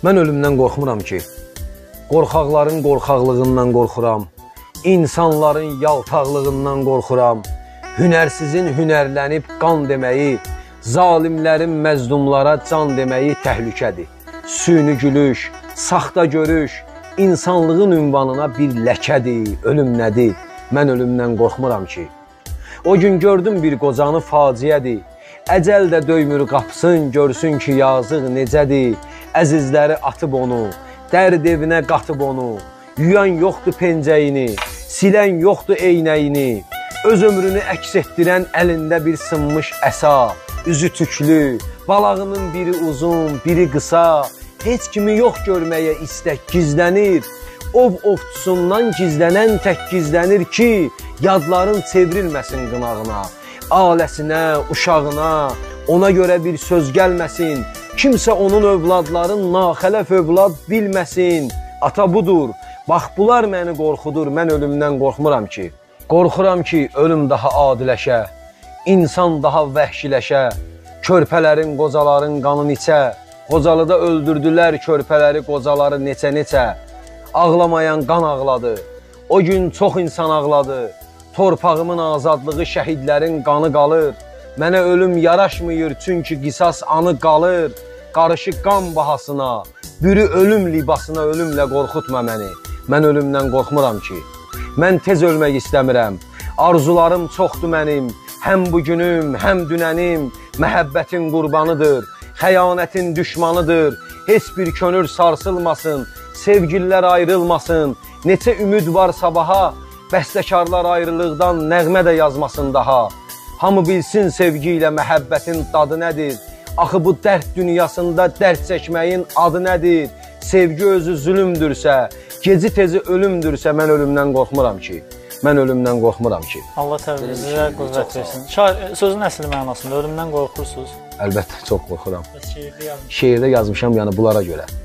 Mən ölümdən qorxmuram ki, qorxaqların qorxaqlığından qorxuram, insanların yaltaqlığından qorxuram, hünərsizin hünərlənib qan deməyi, zalimlərin məzdumlara can deməyi təhlükədir. Süni gülüş, saxta görüş, insanlığın ünvanına bir ləkədir, ölüm nədir? Mən ölümdən qorxmuram ki. O gün gördüm bir qocanı faciədir, əcəl də döymür qapsın, görsün ki, yazıq necədir. Əzizləri atıb onu, dərd evinə qatıb onu, yuyan yoxdur pencəyini, silən yoxdur eynəyini, öz ömrünü əks etdirən əlində bir sınmış əsa, üzü tüklü, balağının biri uzun, biri qısa, heç kimi yox görməyə istək gizlənir, ov ovçusundan gizlənən tək gizlənir ki, yadların çevrilməsin qınağına, ailəsinə, uşağına, ona görə bir söz gəlməsin, kimsə onun övladların naxələf övlad bilməsin. Ata budur, bax bunlar məni qorxudur, mən ölümdən qorxmuram ki. Qorxuram ki, ölüm daha adiləşə, insan daha vəhşiləşə, körpələrin, qocaların qanını içə, qocalıda öldürdülər körpələri, qocaları neçə-neçə, ağlamayan qan ağladı, o gün çox insan ağladı, torpağımın azadlığı şəhidlərin qanı qalır, mənə ölüm yaraşmıyır, çünki qisas anı qalır, qarışıq qan bahasına, bürü ölüm libasına, ölümlə qorxutma məni, mən ölümdən qorxmuram ki. Mən tez ölmək istəmirəm, arzularım çoxdur mənim, həm bugünüm, həm dünənim, məhəbbətin qurbanıdır, xəyanətin düşmanıdır, heç bir könül sarsılmasın, sevgililər ayrılmasın, neçə ümid var sabaha, bəstəkarlar ayrılıqdan nəğmə də yazmasın daha. Hamı bilsin sevgi ilə məhəbbətin dadı nədir, axı bu dərd dünyasında dərd çəkməyin adı nədir, sevgi özü zülümdürsə, geci tezi ölümdürsə, mən ölümdən qorxmuram ki. Mən ölümdən qorxmuram ki. Allah təbrizə qüvvət versin. Sözün əsli mənasında ölümdən qorxursunuz? Əlbəttə, çox qorxuram. Şeirdə yazmışam, yəni bunlara görə.